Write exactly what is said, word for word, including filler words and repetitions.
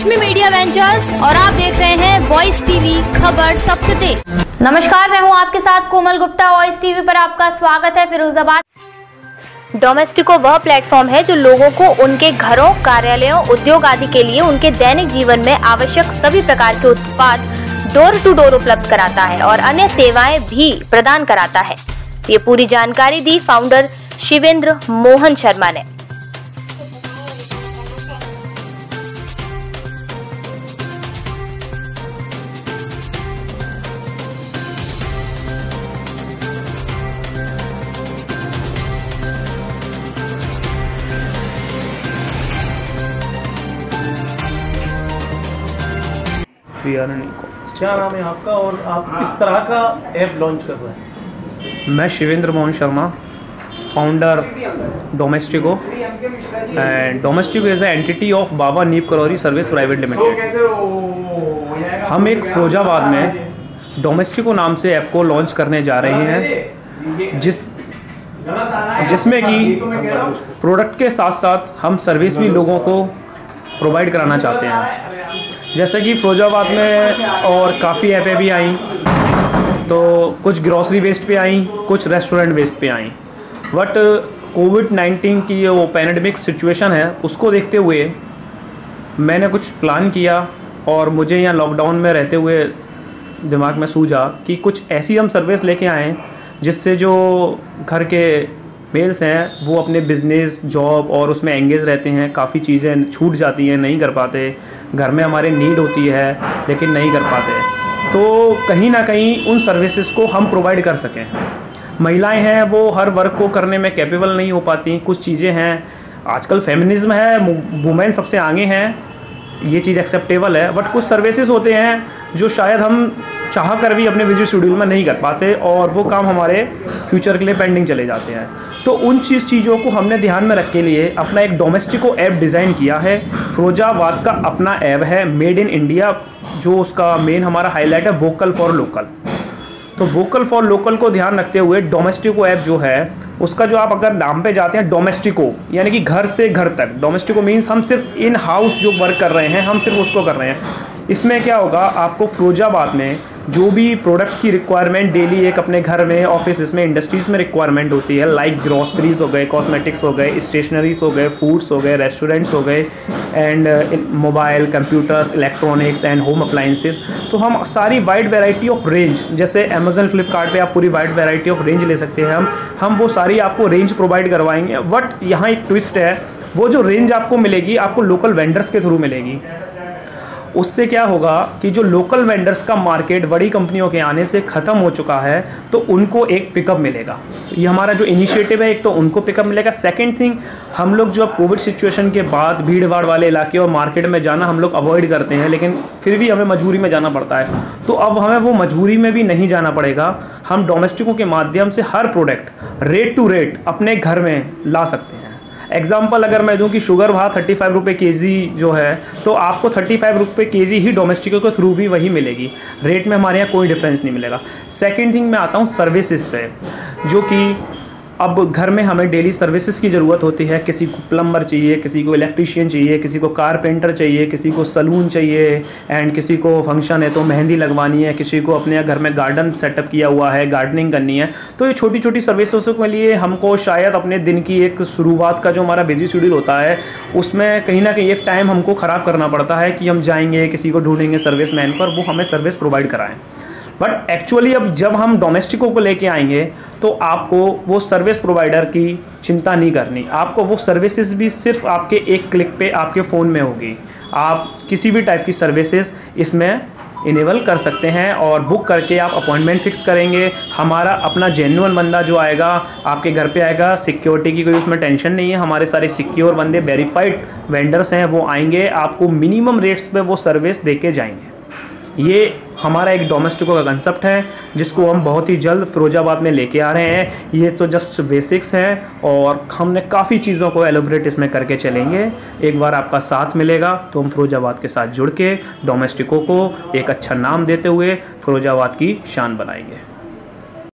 Lakshmi media ventures और आप देख रहे हैं वॉइस टीवी, खबर सबसे तेज। नमस्कार, मैं हूं आपके साथ कोमल गुप्ता। वॉइस टीवी पर आपका स्वागत है। फिरोजाबाद डोमेस्टिको वह प्लेटफॉर्म है जो लोगों को उनके घरों, कार्यालयों, उद्योग आदि के लिए उनके दैनिक जीवन में आवश्यक सभी प्रकार के उत्पाद डोर टू डोर उपलब्ध कराता है और अन्य सेवाएं भी प्रदान कराता है। ये पूरी जानकारी दी फाउंडर शिवेंद्र मोहन शर्मा ने। क्या नाम है आपका और आप किस तरह का ऐप लॉन्च कर रहे हैं? मैं Shivendra Mohan Sharma, founder Domestico, and Domestico is a entity of Baba Neeb Karori service private limited. हम एक फिरोजाबाद में डोमेस्टिको नाम से ऐप को लॉन्च करने जा रहे हैं, जिस जिसमें कि प्रोडक्ट के साथ साथ हम सर्विस भी लोगों को प्रोवाइड कराना चाहते हैं। जैसे कि फिरोजाबाद में और काफ़ी ऐपें भी आई, तो कुछ ग्रॉसरी वेस्ट पे आई, कुछ रेस्टोरेंट वेस्ट पे आई। बट कोविड नाइन्टीन की वो पैंडेमिक सिचुएशन है, उसको देखते हुए मैंने कुछ प्लान किया और मुझे यहाँ लॉकडाउन में रहते हुए दिमाग में सूझा कि कुछ ऐसी हम सर्विस लेके आएँ जिससे जो घर के मेल्स हैं वो अपने बिज़नेस, जॉब और उसमें एंगेज रहते हैं। काफ़ी चीज़ें छूट जाती हैं, नहीं कर पाते, घर में हमारे नीड होती है लेकिन नहीं कर पाते, तो कहीं ना कहीं उन सर्विसेज को हम प्रोवाइड कर सकें। महिलाएं हैं वो हर वर्क को करने में कैपेबल नहीं हो पाती। कुछ चीज़ें हैं, आजकल फेमिनिज्म है, वुमेन सबसे आगे हैं, ये चीज़ एक्सेप्टेबल है। बट कुछ सर्विसेज होते हैं जो शायद हम चाह कर भी अपने बिजी शेड्यूल में नहीं कर पाते और वो काम हमारे फ्यूचर के लिए पेंडिंग चले जाते हैं। तो उन चीज़ चीज़ों को हमने ध्यान में रख के लिए अपना एक डोमेस्टिको ऐप डिज़ाइन किया है। फिरोजाबाद का अपना ऐप है, मेड इन इंडिया, जो उसका मेन हमारा हाईलाइट है वोकल फॉर लोकल। तो वोकल फॉर लोकल को ध्यान रखते हुए डोमेस्टिको ऐप जो है उसका जो आप अगर नाम पे जाते हैं डोमेस्टिको, यानी कि घर से घर तक। डोमेस्टिको मीन्स हम सिर्फ इन हाउस जो वर्क कर रहे हैं हम सिर्फ उसको कर रहे हैं। इसमें क्या होगा, आपको फिरोजाबाद में जो भी प्रोडक्ट्स की रिक्वायरमेंट डेली एक अपने घर में, ऑफिस में, इंडस्ट्रीज़ में रिक्वायरमेंट होती है, लाइक ग्रॉसरीज हो गए, कॉस्मेटिक्स हो गए, स्टेशनरीज हो गए, फूड्स हो गए, रेस्टोरेंट्स हो गए, and mobile, computers, electronics and home appliances. तो हम सारी वाइड वैरायटी ऑफ रेंज, जैसे अमेजन, फ्लिपकार्ट पे आप पूरी वाइड वैरायटी ऑफ रेंज ले सकते हैं। हम हम वो सारी आपको रेंज प्रोवाइड करवाएंगे। बट यहाँ एक ट्विस्ट है, वो जो रेंज आपको मिलेगी आपको लोकल वेंडर्स के थ्रू मिलेगी। उससे क्या होगा कि जो लोकल वेंडर्स का मार्केट बड़ी कंपनियों के आने से ख़त्म हो चुका है, तो उनको एक पिकअप मिलेगा। ये हमारा जो इनिशिएटिव है, एक तो उनको पिकअप मिलेगा। सेकंड थिंग, हम लोग जो अब कोविड सिचुएशन के बाद भीड़ भाड़ वाले इलाके और मार्केट में जाना हम लोग अवॉइड करते हैं, लेकिन फिर भी हमें मजबूरी में जाना पड़ता है। तो अब हमें वो मजबूरी में भी नहीं जाना पड़ेगा। हम डोमेस्टिको के माध्यम से हर प्रोडक्ट रेट टू रेट अपने घर में ला सकते हैं। एग्जाम्पल अगर मैं दूं कि शुगर वहाँ थर्टी फाइव रुपये के जी जो है, तो आपको थर्टी फाइव रुपये के जी ही डोमेस्टिको के थ्रू भी वही मिलेगी। रेट में हमारे यहाँ कोई डिफरेंस नहीं मिलेगा। सेकंड थिंग, मैं आता हूँ सर्विसेज पे, जो कि अब घर में हमें डेली सर्विसेज की ज़रूरत होती है। किसी को प्लम्बर चाहिए, किसी को इलेक्ट्रीशियन चाहिए, किसी को कारपेंटर चाहिए, किसी को सलून चाहिए, एंड किसी को फंक्शन है तो मेहंदी लगवानी है, किसी को अपने घर में गार्डन सेटअप किया हुआ है, गार्डनिंग करनी है। तो ये छोटी छोटी सर्विसेज के लिए हमको शायद अपने दिन की एक शुरुआत का जो हमारा बिजी शेड्यूल होता है उसमें कहीं ना कहीं एक टाइम हमको ख़राब करना पड़ता है कि हम जाएंगे, किसी को ढूंढेंगे सर्विस मैन पर, वो हमें सर्विस प्रोवाइड कराएं। बट एक्चुअली अब जब हम डोमेस्टिको को लेके आएंगे तो आपको वो सर्विस प्रोवाइडर की चिंता नहीं करनी। आपको वो सर्विसेज भी सिर्फ आपके एक क्लिक पे आपके फ़ोन में होगी। आप किसी भी टाइप की सर्विसेज इसमें इनेबल कर सकते हैं और बुक करके आप अपॉइंटमेंट फिक्स करेंगे। हमारा अपना जेन्युइन बंदा जो आएगा आपके घर पे आएगा। सिक्योरिटी की कोई उसमें टेंशन नहीं है। हमारे सारे सिक्योर बंदे, वेरीफाइड वेंडर्स हैं, वो आएंगे, आपको मिनिमम रेट्स पे वो सर्विस दे के जाएंगे। ये हमारा एक डोमेस्टिको का कंसेप्ट है जिसको हम बहुत ही जल्द फिरोजाबाद में लेके आ रहे हैं। ये तो जस्ट बेसिक्स हैं और हमने काफ़ी चीज़ों को एलोबरेट इसमें करके चलेंगे। एक बार आपका साथ मिलेगा तो हम फिरोजाबाद के साथ जुड़ के डोमेस्टिको को एक अच्छा नाम देते हुए फिरोजाबाद की शान बनाएंगे।